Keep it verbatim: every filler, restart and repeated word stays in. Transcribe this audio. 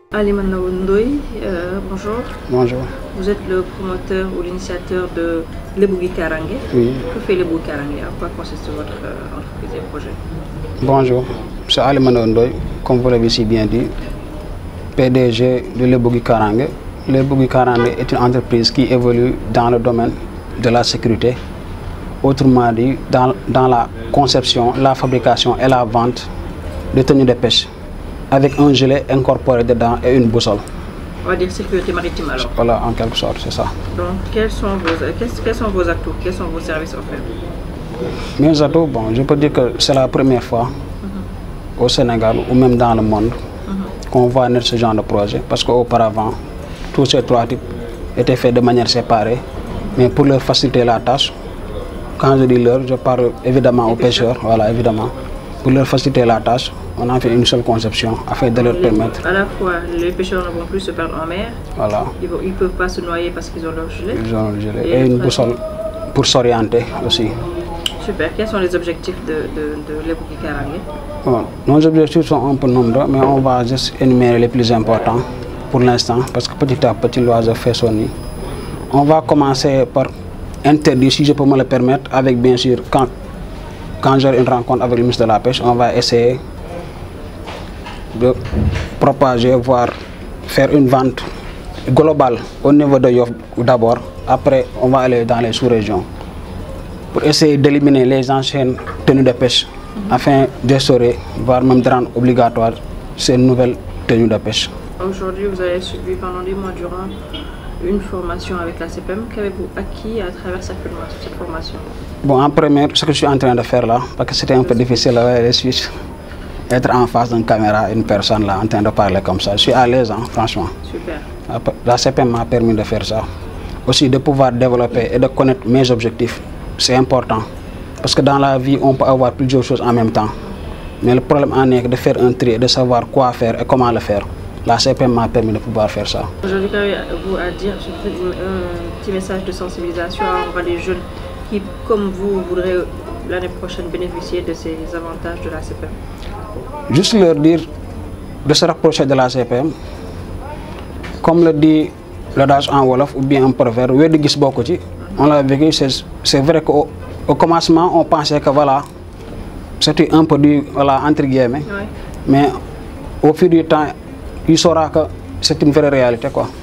Alimana Ndoye, euh, bonjour. Bonjour. Vous êtes le promoteur ou l'initiateur de Lebugui Karangue. Oui. Que fait Lebugui Karangue? En quoi consiste votre euh, entreprise et projet? Bonjour, c'est Alimana Ndoye, comme vous l'avez si bien dit, P D G de Lebugui Karangue. Lebugui Karangue est une entreprise qui évolue dans le domaine de la sécurité. Autrement dit, dans, dans la conception, la fabrication et la vente de tenues de pêche, avec un gilet incorporé dedans et une boussole. On va dire sécurité maritime alors. Voilà, en quelque sorte, c'est ça. Donc, quels sont vos, quels, quels sont vos atouts, quels sont vos services offerts? Mes atouts, bon, je peux dire que c'est la première fois mm-hmm. au Sénégal ou même dans le monde mm-hmm. qu'on voit naître ce genre de projet, parce qu'auparavant, tous ces trois types étaient faits de manière séparée, mais pour leur faciliter la tâche, quand je dis leur, je parle évidemment Les aux pêcheurs, pêcheurs, voilà, évidemment, pour leur faciliter la tâche, on a fait une seule conception afin de leur les, permettre. À la fois, les pêcheurs ne vont plus se perdre en mer. Voilà. Ils ne peuvent pas se noyer parce qu'ils ont leur gilet. Ils ont le gilet. Et, et une boussole pour s'orienter aussi. Super. Quels sont les objectifs de, de, de Lebugui Karangue? Bon, nos objectifs sont un peu nombreux, mais on va juste énumérer les plus importants pour l'instant, parce que petit à petit, l'oiseau fait son nid. On va commencer par interdire, si je peux me le permettre, avec bien sûr, quand, quand j'aurai une rencontre avec le ministre de la Pêche, on va essayer de propager, voire faire une vente globale au niveau de Yoff d'abord. Après, on va aller dans les sous-régions pour essayer d'éliminer les anciennes tenues de pêche mm-hmm. afin d'instaurer, voire même de rendre obligatoire ces nouvelles tenues de pêche. Aujourd'hui, vous avez suivi pendant des mois durant une formation avec la C P M. Qu'avez-vous acquis à travers cette formation? Bon, en première, ce que je suis en train de faire là, parce que c'était un peu difficile avec les Suisses, être en face d'une caméra, une personne là en train de parler comme ça. Je suis à l'aise, hein, franchement. Super. La C P M m'a permis de faire ça. Aussi de pouvoir développer et de connaître mes objectifs. C'est important. Parce que dans la vie, on peut avoir plusieurs choses en même temps. Mais le problème en est de faire un tri, de savoir quoi faire et comment le faire. La C P M m'a permis de pouvoir faire ça. Aujourd'hui, qu'avez-vous à dire sur un petit message de sensibilisation à des jeunes qui, comme vous, voudraient l'année prochaine bénéficier de ces avantages de la C P M? Juste leur dire de se rapprocher de la C P M. Comme le dit l'adage en Wolof ou bien un proverbe, on l'a vécu, c'est vrai qu'au au commencement, on pensait que voilà, c'était un peu du, voilà, entre guillemets. Oui. Mais au fil du temps, il saura que c'est une vraie réalité, quoi.